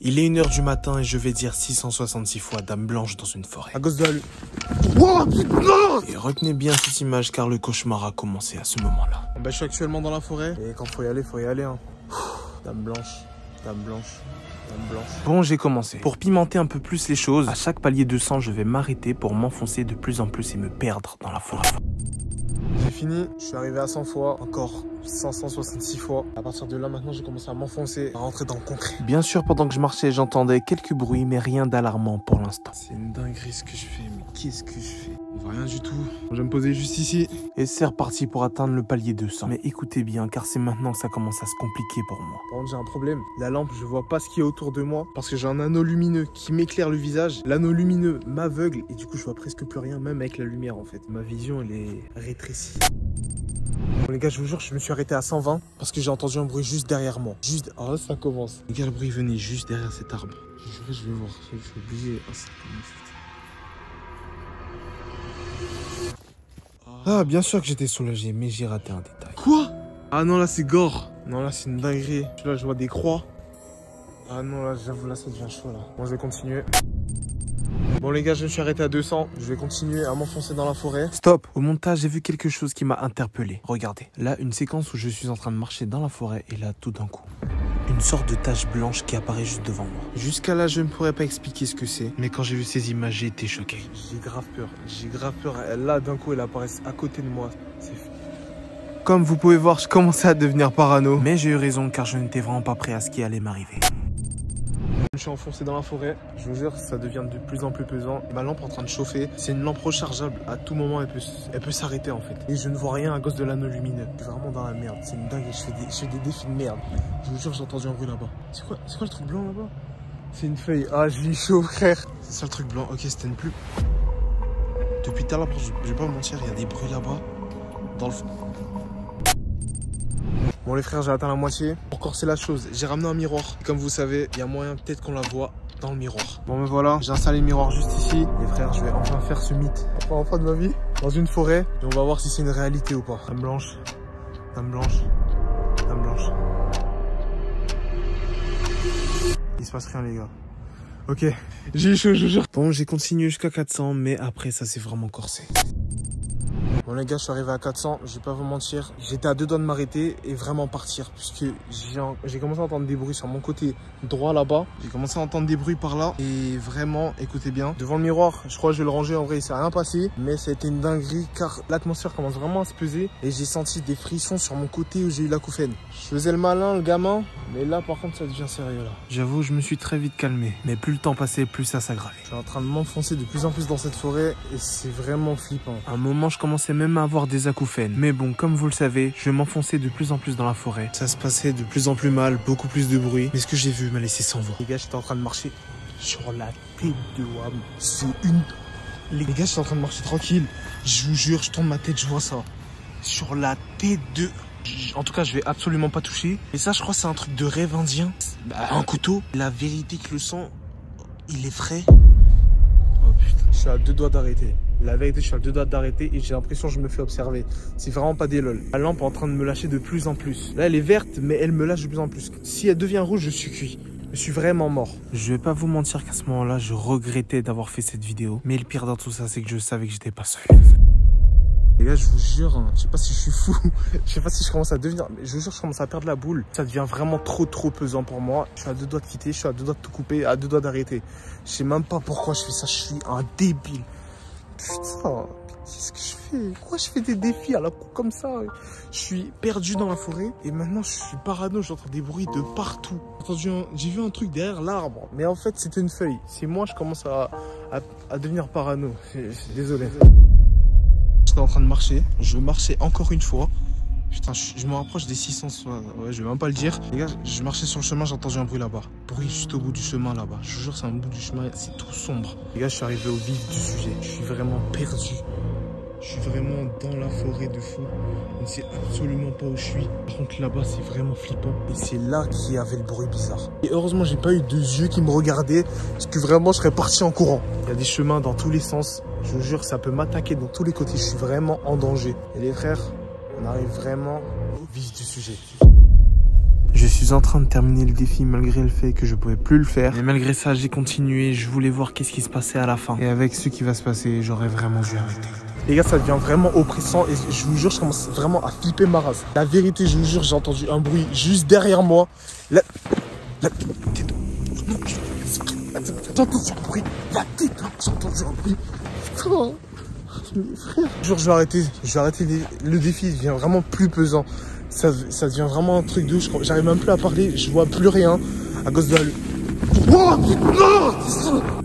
Il est 1h du matin et je vais dire 666 fois Dame Blanche dans une forêt. À cause de la... Oh, putain! Et retenez bien cette image car le cauchemar a commencé à ce moment-là. Bah, je suis actuellement dans la forêt et quand faut y aller, hein. Dame Blanche, Dame Blanche, Dame Blanche. Bon, j'ai commencé. Pour pimenter un peu plus les choses, à chaque palier de sang, je vais m'arrêter pour m'enfoncer de plus en plus et me perdre dans la forêt. J'ai fini, je suis arrivé à 100 fois, encore 566 fois. À partir de là, maintenant, j'ai commencé à m'enfoncer, à rentrer dans le concret. Bien sûr, pendant que je marchais, j'entendais quelques bruits, mais rien d'alarmant pour l'instant. C'est une dinguerie ce que je fais, mais qu'est-ce que je fais? On voit rien du tout. Je vais me poser juste ici. Et c'est reparti pour atteindre le palier de 100. Mais écoutez bien, car c'est maintenant que ça commence à se compliquer pour moi. Par contre, j'ai un problème. La lampe, je vois pas ce qu'il y a autour de moi parce que j'ai un anneau lumineux qui m'éclaire le visage. L'anneau lumineux m'aveugle et du coup, je vois presque plus rien, même avec la lumière en fait. Ma vision, elle est rétrécie. Bon les gars, je vous jure, je me suis arrêté à 120 parce que j'ai entendu un bruit juste derrière moi. Juste, alors là, ça commence. Les gars, le bruit venait juste derrière cet arbre. Je vais voir, je vais oublier. Ah, bien sûr que j'étais soulagé, mais j'ai raté un détail. Quoi? Ah non, là, c'est gore. Non, là, c'est une dinguerie. Là, je vois des croix. Ah non, là, j'avoue, là, ça devient chaud, là. Bon, je vais continuer. Bon les gars, je me suis arrêté à 200. Je vais continuer à m'enfoncer dans la forêt. Stop! Au montage, j'ai vu quelque chose qui m'a interpellé. Regardez. Là, une séquence où je suis en train de marcher dans la forêt et là, tout d'un coup, une sorte de tache blanche qui apparaît juste devant moi. Jusqu'à là, je ne pourrais pas expliquer ce que c'est. Mais quand j'ai vu ces images, j'ai été choqué. J'ai grave peur. J'ai grave peur. Là, d'un coup, elle apparaît à côté de moi. C'est... Comme vous pouvez voir, je commençais à devenir parano. Mais j'ai eu raison car je n'étais vraiment pas prêt à ce qui allait m'arriver. Je suis enfoncé dans la forêt, je vous jure, ça devient de plus en plus pesant. Ma lampe est en train de chauffer, c'est une lampe rechargeable. À tout moment, elle peut s'arrêter en fait. Et je ne vois rien à cause de l'anneau lumineux. Je suis vraiment dans la merde, c'est une dingue. Je fais des défis de merde. Je vous jure, j'ai entendu un bruit là-bas. C'est quoi le truc blanc là-bas? C'est une feuille. Ah, j'ai chaud, frère. C'est ça le truc blanc. Ok, c'était une plume. Depuis tout à l'heure, je vais pas me mentir, il y a des bruits là-bas. Dans le fond. Bon les frères, j'ai atteint la moitié. Pour corser la chose, j'ai ramené un miroir. Comme vous savez, il y a moyen peut-être qu'on la voit dans le miroir. Bon mais voilà, j'ai installé le miroir juste ici. Les frères, je vais enfin faire ce mythe. Enfin de ma vie, dans une forêt. Et on va voir si c'est une réalité ou pas. Dame Blanche, Dame Blanche, Dame Blanche. Il se passe rien les gars. Ok, j'ai chaud, je vous jure. Bon, j'ai continué jusqu'à 400, mais après ça s'est vraiment corsé. Bon les gars, je suis arrivé à 400, je vais pas vous mentir, j'étais à deux doigts de m'arrêter et vraiment partir puisque j'ai commencé à entendre des bruits sur mon côté droit là-bas. J'ai commencé à entendre des bruits par là et vraiment, écoutez bien, devant le miroir, je crois que je vais le ranger en vrai, il s'est rien passé, mais ça a été une dinguerie car l'atmosphère commence vraiment à se peser et j'ai senti des frissons sur mon côté où j'ai eu l'acouphène. Je faisais le malin, le gamin, mais là par contre ça devient sérieux là. J'avoue, je me suis très vite calmé, mais plus le temps passait, plus ça s'aggravait. Je suis en train de m'enfoncer de plus en plus dans cette forêt et c'est vraiment flippant. À un moment, je commençais même à avoir des acouphènes. Mais bon, comme vous le savez, je m'enfonçais de plus en plus dans la forêt. Ça se passait de plus en plus mal, beaucoup plus de bruit. Mais ce que j'ai vu m'a laissé sans voix. Les gars, j'étais en train de marcher sur la tête de Wam. C'est une... Les gars, j'étais en train de marcher tranquille. Je vous jure, je tourne ma tête, je vois ça. Sur la tête de... En tout cas, je vais absolument pas toucher. Et ça, je crois, c'est un truc de rêve indien. Un couteau. La vérité que le sang, il est frais. Oh putain. Je suis à deux doigts d'arrêter. La vérité, je suis à deux doigts d'arrêter et j'ai l'impression que je me fais observer. C'est vraiment pas des lol. La lampe est en train de me lâcher de plus en plus. Là, elle est verte, mais elle me lâche de plus en plus. Si elle devient rouge, je suis cuit. Je suis vraiment mort. Je vais pas vous mentir qu'à ce moment-là, je regrettais d'avoir fait cette vidéo. Mais le pire dans tout ça, c'est que je savais que j'étais pas seul. Les gars, je vous jure, hein, je sais pas si je suis fou. Je sais pas si je commence à devenir... Mais je vous jure, je commence à perdre la boule. Ça devient vraiment trop pesant pour moi. Je suis à deux doigts de quitter, je suis à deux doigts de tout couper, à deux doigts d'arrêter. Je sais même pas pourquoi je fais ça. Je suis un débile. Putain, qu'est-ce que je fais? Pourquoi je fais des défis à la coup comme ça? Je suis perdu dans la forêt et maintenant je suis parano, j'entends des bruits de partout. J'ai vu un truc derrière l'arbre, mais en fait c'était une feuille. C'est moi, je commence à devenir parano. Désolé. J'étais en train de marcher, je marchais encore une fois. Putain, je me rapproche des 600, ouais, je vais même pas le dire. Les gars, je marchais sur le chemin, j'ai entendu un bruit là-bas. Bruit juste au bout du chemin là-bas. Je vous jure, c'est un bout du chemin, c'est tout sombre. Les gars, je suis arrivé au vif du sujet. Je suis vraiment perdu. Je suis vraiment dans la forêt de fou. Je ne sais absolument pas où je suis. Par contre, là-bas, c'est vraiment flippant. Et c'est là qu'il y avait le bruit bizarre. Et heureusement, j'ai pas eu de yeux qui me regardaient. Parce que vraiment, je serais parti en courant. Il y a des chemins dans tous les sens. Je vous jure, ça peut m'attaquer dans tous les côtés. Je suis vraiment en danger. Et les frères, on arrive vraiment au vif du sujet. Je suis en train de terminer le défi malgré le fait que je pouvais plus le faire. Et malgré ça, j'ai continué. Je voulais voir qu'est-ce qui se passait à la fin. Et avec ce qui va se passer, j'aurais vraiment dû arrêter. Les gars, ça devient vraiment oppressant et je vous jure, je commence vraiment à flipper ma race. La vérité, je vous jure, j'ai entendu un bruit juste derrière moi. J'ai entendu un bruit. La tête, j'ai entendu un bruit. Frère, je vais arrêter. Je vais arrêter. Le défi devient vraiment plus pesant. Ça devient vraiment un truc de ouf. J'arrive même plus à parler. Je vois plus rien à cause de la... Oh, non!